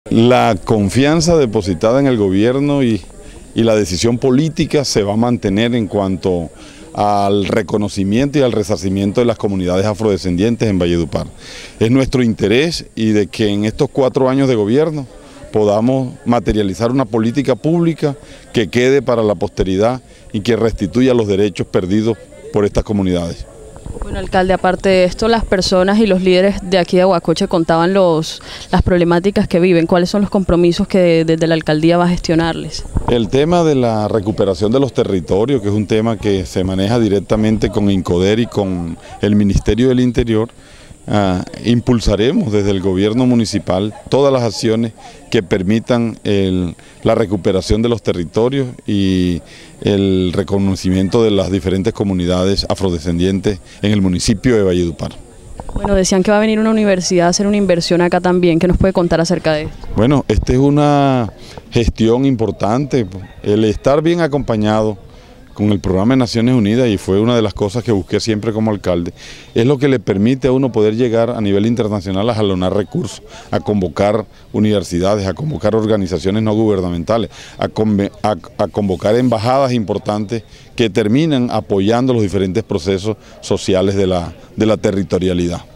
La confianza depositada en el gobierno y la decisión política se va a mantener en cuanto al reconocimiento y al resarcimiento de las comunidades afrodescendientes en Valledupar. Es nuestro interés y de que en estos 4 años de gobierno podamos materializar una política pública que quede para la posteridad y que restituya los derechos perdidos por estas comunidades. Bueno, alcalde, aparte de esto, las personas y los líderes de aquí de Huacoche contaban las problemáticas que viven. ¿Cuáles son los compromisos que desde la alcaldía va a gestionarles? El tema de la recuperación de los territorios, que es un tema que se maneja directamente con INCODER y con el Ministerio del Interior, impulsaremos desde el gobierno municipal todas las acciones que permitan la recuperación de los territorios y el reconocimiento de las diferentes comunidades afrodescendientes en el municipio de Valledupar. Bueno, decían que va a venir una universidad a hacer una inversión acá también. ¿Qué nos puede contar acerca de esto? Bueno, esta es una gestión importante, el estar bien acompañado con el programa de Naciones Unidas, y fue una de las cosas que busqué siempre como alcalde, es lo que le permite a uno poder llegar a nivel internacional a jalonar recursos, a convocar universidades, a convocar organizaciones no gubernamentales, a convocar embajadas importantes que terminan apoyando los diferentes procesos sociales de la territorialidad.